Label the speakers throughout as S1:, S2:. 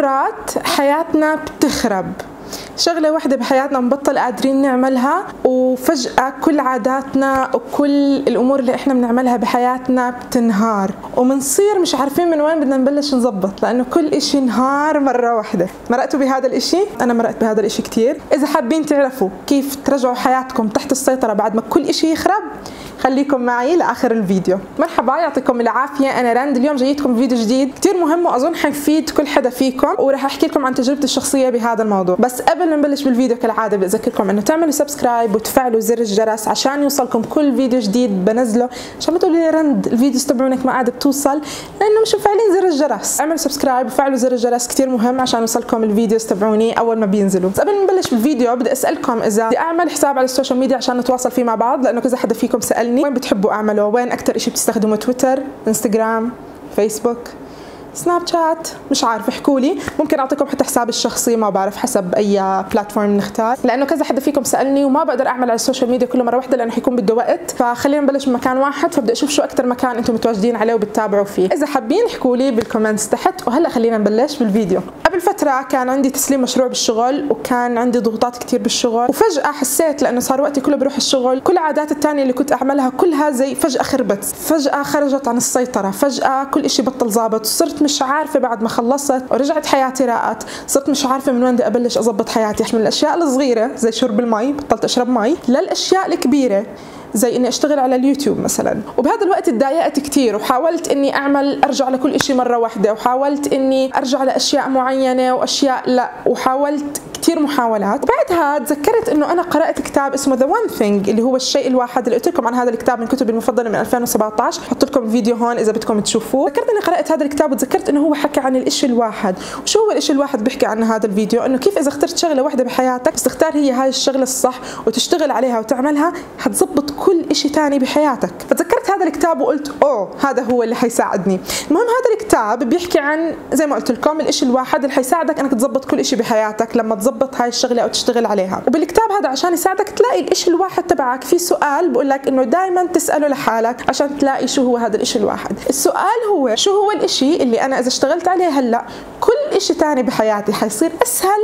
S1: مرات حياتنا بتخرب، شغلة واحدة بحياتنا نبطل قادرين نعملها، وفجأة كل عاداتنا وكل الأمور اللي إحنا بنعملها بحياتنا بتنهار، ومنصير مش عارفين من وين بدنا نبلش نظبط، لأنه كل إشي انهار مرة واحدة. مرقتوا بهذا الإشي؟ أنا مرقت بهذا الإشي كتير. إذا حابين تعرفوا كيف ترجعوا حياتكم تحت السيطرة بعد ما كل إشي يخرب، خليكم معي لآخر الفيديو. مرحبا، يعطيكم العافية، أنا راند. اليوم جايتكم بفيديو جديد كتير مهم وأظن حيفيد كل حدا فيكم، وراح أحكي لكم عن تجربتي الشخصية بهذا الموضوع. بس قبل ما نبلش بالفيديو كالعادة بدي أذكركم إنه تعملوا سبسكرايب وتفعلوا زر الجرس عشان يوصلكم كل فيديو جديد بنزله، عشان ما تقولوا لي راند الفيديوز تبعونك ما قاعدة بتوصل لأنه مش مفعلين زر الجرس. اعملوا سبسكرايب وفعلوا زر الجرس، كتير مهم عشان يوصلكم الفيديوز تبعوني أول ما بينزلوا. بس قبل ما نبلش بالفيديو بدي أسألكم إذا بدي أعمل حساب على السوشيال ميديا عشان نتواصل فيه مع بعض، لأنه كذا حدا فيكم سألني وين بتحبوا أعمله، وين أكتر إشي بتستخدموا، تويتر، انستغرام، فيسبوك، سناب شات، مش عارف، احكوا لي. ممكن اعطيكم حتى حسابي الشخصي، ما بعرف، حسب اي بلاتفورم نختار، لانه كذا حدا فيكم سالني وما بقدر اعمل على السوشيال ميديا كله مره واحده لانه حيكون بده وقت، فخلينا نبلش بمكان واحد، فبدي اشوف شو اكثر مكان انتم متواجدين عليه وبتتابعوا فيه. اذا حابين احكوا لي بالكومنتس تحت. وهلا خلينا نبلش بالفيديو. قبل فتره كان عندي تسليم مشروع بالشغل، وكان عندي ضغوطات كثير بالشغل، وفجاه حسيت لانه صار وقتي كله بروح الشغل، كل العادات الثانيه اللي كنت اعملها كلها زي فجاه خربت، فجاه خرجت عن السيطره، فجاه كل شيء بطل ظابط، صرت مش عارفه بعد ما خلصت ورجعت حياتي راقت، صرت مش عارفه من وين بدي ابلش اظبط حياتي، من الاشياء الصغيره زي شرب المي، بطلت اشرب مي، للاشياء الكبيره زي اني اشتغل على اليوتيوب مثلا. وبهذا الوقت تضايقت كثير، وحاولت اني ارجع لكل شيء مره واحده، وحاولت اني ارجع لاشياء معينه واشياء لا، وحاولت كثير محاولات. وبعدها تذكرت انه انا قرات كتاب اسمه ذا وان ثينج، اللي هو الشيء الواحد، اللي قلت لكم عن هذا الكتاب من كتبي المفضله من 2017، حط لكم فيديو هون اذا بدكم تشوفوه. ذكرت اني قرات هذا الكتاب، وتذكرت انه هو حكى عن الشيء الواحد. وشو هو الشيء الواحد بيحكي عنه هذا الفيديو؟ انه كيف اذا اخترت شغله واحده بحياتك، بس تختار هي هاي الشغله الصح وتشتغل عليها وتعملها، حتزبط كل شيء ثاني بحياتك. فتذكرت هذا الكتاب وقلت اوه هذا هو اللي حيساعدني. المهم هذا الكتاب بيحكي عن زي ما قلت لكم الشيء الواحد اللي حيساعدك انك تزبط كل شيء بحياتك لما تزبط هاي الشغله او تشتغل عليها. وبالكتاب هذا عشان يساعدك تلاقي الشيء الواحد تبعك، في سؤال بقول لك انه دائما تساله لحالك عشان تلاقي شو هو هذا الشيء الواحد. السؤال هو شو هو الشيء اللي انا اذا اشتغلت عليه هلا كل شيء ثاني بحياتي حيصير اسهل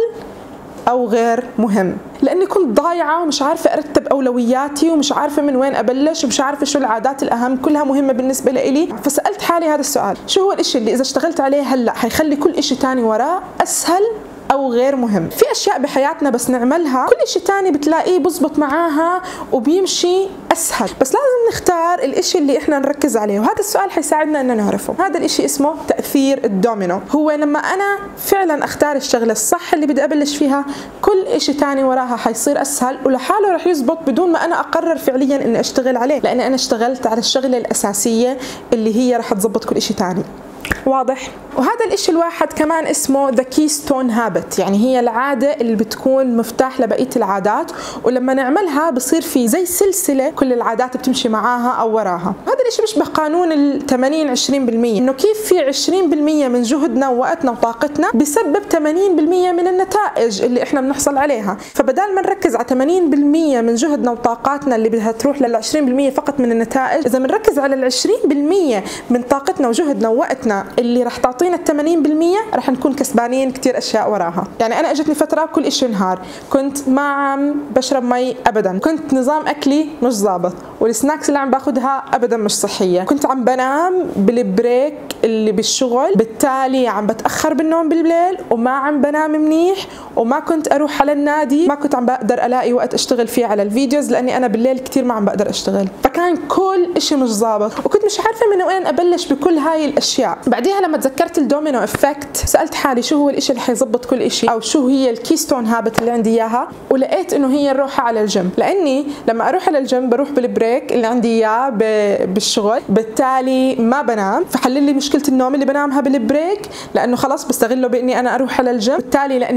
S1: او غير مهم، لاني كنت ضايعه ومش عارفه ارتب اولوياتي ومش عارفه من وين ابلش ومش عارفه شو العادات الاهم، كلها مهمه بالنسبه لي. فسالت حالي هذا السؤال، شو هو الشيء اللي اذا اشتغلت عليه هلا حيخلي كل شيء ثاني وراه اسهل او غير مهم. في اشياء بحياتنا بس نعملها كل شيء ثاني بتلاقيه بزبط معاها وبيمشي اسهل، بس لازم نختار الاشي اللي احنا نركز عليه، وهذا السؤال حيساعدنا ان نعرفه. هذا الاشي اسمه تاثير الدومينو. هو لما انا فعلا اختار الشغله الصح اللي بدي ابلش فيها، كل اشي ثاني وراها حيصير اسهل ولحاله رح يزبط بدون ما انا اقرر فعليا اني اشتغل عليه، لان انا اشتغلت على الشغله الاساسيه اللي هي رح تزبط كل اشي ثاني. واضح؟ وهذا الاشي الواحد كمان اسمه ذا كيستون هابت، يعني هي العادة اللي بتكون مفتاح لبقية العادات، ولما نعملها بصير في زي سلسلة كل العادات بتمشي معاها او وراها. هذا الاشي بيشبه قانون ال 80-20%، انه كيف في 20% من جهدنا ووقتنا وطاقتنا بسبب 80% من النتائج اللي احنا بنحصل عليها. فبدال ما نركز على 80% من جهدنا وطاقاتنا اللي بدها تروح لل 20% فقط من النتائج، اذا بنركز على ال 20% من طاقتنا وجهدنا ووقتنا اللي رح تعطينا ال 80%، رح نكون كسبانين كثير اشياء وراها. يعني انا اجتني فتره كل شيء نهار، كنت ما عم بشرب مي ابدا، كنت نظام اكلي مش ظابط، والسناكس اللي عم باخذها ابدا مش صحيه، كنت عم بنام بالبريك اللي بالشغل، بالتالي عم بتاخر بالنوم بالليل وما عم بنام منيح، وما كنت اروح على النادي، ما كنت عم بقدر الاقي وقت اشتغل فيه على الفيديوز لاني انا بالليل كثير ما عم بقدر اشتغل، فكان كل شيء مش ظابط، وكنت مش عارفه من وين ابلش بكل هاي الاشياء. بعديها لما تذكرت الدومينو افكت سالت حالي شو هو الشيء اللي حيظبط كل شيء، او شو هي الكيستون هابت اللي عندي اياها، ولقيت انه هي الروحه على الجيم، لاني لما اروح على الجيم بروح بالبريك اللي عندي اياه بالشغل، بالتالي ما بنام، فحل لي مشكله النوم اللي بنامها بالبريك، لانه خلص بستغله باني انا اروح على الجيم، بالتالي لاني ما بنام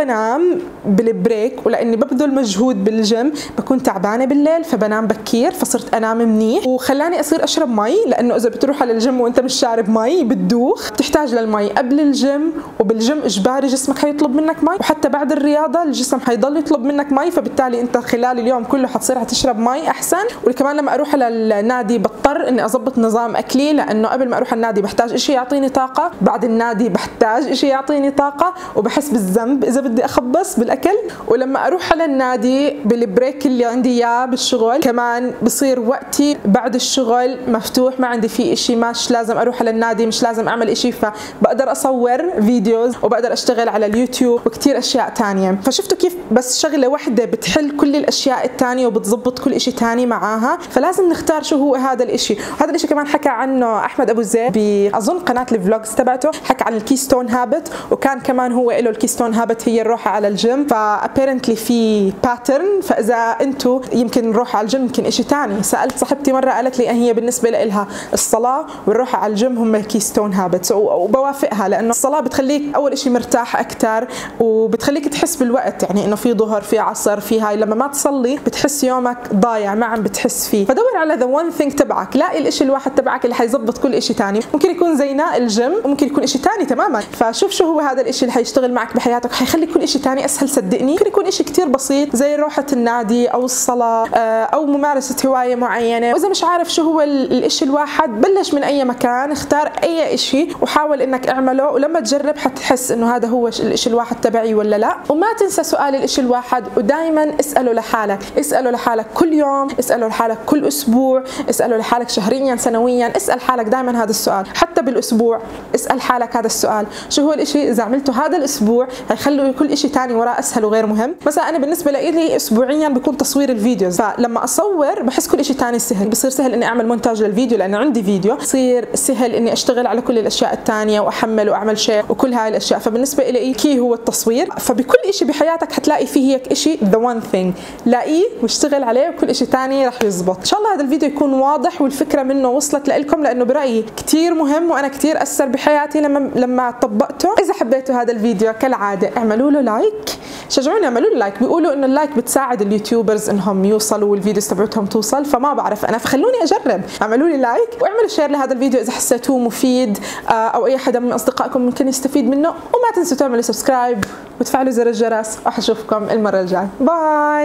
S1: بنام بالبريك، ولاني ببذل مجهود بالجيم بكون تعبانه بالليل فبنام بكير، فصرت انام منيح، وخلاني اصير اشرب مي، لانه اذا بتروح على الجيم وانت مش شارب مي بتدوخ، بتحتاج للمي قبل الجيم وبالجيم اجباري جسمك حيطلب منك مي، وحتى بعد الرياضه الجسم حيضل يطلب منك مي، فبالتالي انت خلال اليوم كله حتصير تشرب مي احسن. وكمان لما اروح على النادي بضطر اني اضبط نظام اكلي، لانه قبل ما اروح على النادي بحتاج اشي يعطيني طاقه، بعد النادي بحتاج اشي يعطيني طاقه، وبحس بالذنب اذا بدي اخبص بالاكل. ولما اروح على النادي بالبريك اللي عندي اياه بالشغل كمان بصير وقتي بعد الشغل مفتوح، ما عندي فيه اشي، مش لازم اروح على النادي، مش لازم اعمل اشي، فبقدر اصور فيديوز وبقدر اشتغل على اليوتيوب وكتير اشياء تانية. فشفتوا كيف بس شغله واحده بتحل كل الاشياء التانية وبتزبط كل اشي تاني معاها. فلازم نختار شو هو هذا الاشي. هذا الاشي كمان حكى عنه احمد ابو زيد باظن قناه الفلوجز تبعته، حكى عن الكيستون هابت، وكان كمان هو له الكيستون هابت هي الروحه على الجيم. فابيرنتلي في باترن، فاذا انتم يمكن نروح على الجيم يمكن اشي تاني. سالت صاحبتي مره قالت لي هي بالنسبه لها الصلاه والروحه على الجيم هم الكيستون هابتس، وبوافقها، لانه الصلاه بتخليك اول اشي مرتاح اكثر، وبتخليك تحس بالوقت، يعني انه في ظهر في عصر في هاي، لما ما تصلي بتحس يومك ضايع ما عم بتحس فيه. فدور على ذا وان ثينج تبعك، لاقي الاشي الواحد تبعك اللي حيظبط كل اشي تاني. ممكن يكون زي الجيم وممكن يكون اشي تاني تماما. فشوف شو هو هذا الاشي اللي حيشتغل معك بحياتك، حيخلي كل اشي تاني اسهل. صدقني ممكن يكون اشي كتير بسيط زي روحة النادي او الصلاة او ممارسة هواية معينة. واذا مش عارف شو هو الاشي الواحد، بلش من اي مكان، اختار اي اشي وحاول انك اعمله، ولما تجرب حتحس انه هذا هو الاشي الواحد تبعي ولا لا. وما تنسى سؤال الاشي الواحد، ودائما اسأله لحالك، اسأله لحالك كل يوم، اسأله لحالك كل اسبوع، اسأله لحالك شهريا سنويا، اسأل حالك دائما هذا السؤال. حتى بالاسبوع اسأل حالك هذا السؤال، شو هو الاشي اذا عملته هذا الاسبوع هيخلوا كل اشي تاني وراه اسهل وغير مهم. مثلا انا بالنسبة لي اسبوعيا بيكون تصوير الفيديوز، فلما اصور بحس كل اشي تاني سهل، بصير سهل اني اعمل مونتاج للفيديو لانه عندي فيديو، بصير سهل اني اشتغل على كل الاشياء التانية واحمل واعمل شير وكل هاي الاشياء. فبالنسبة لي كي هو التصوير. فبكل اشي بحياتك حتلاقي فيه هيك اشي the one thing، لاقيه واشتغل عليه وكل اشي تاني رح يزبط. ان شاء الله هذا الفيديو يكون واضح والفكرة منه وصلت لكم، لانه برأيي كتير مهم وانا كتير اثر بحياتي لما طبقته. اذا حبيتوا هذا الفيديو كالعادة اعملوا له لايك، شجعوني اعملوا له لايك، بيقولوا انه اللايك بتساعد اليوتيوبرز انهم يوصلوا والفيديوز تبعتهم توصل، فما بعرف انا، فخلوني اجرب. اعملوا لي لايك واعملوا شير لهذا الفيديو اذا حسيتوه مفيد، او اي حدا من اصدقائكم ممكن يستفيد منه، وما تنسوا تعملوا سبسكرايب وتفعلوا زر الجرس، وحشوفكم المرة الجاية. باي.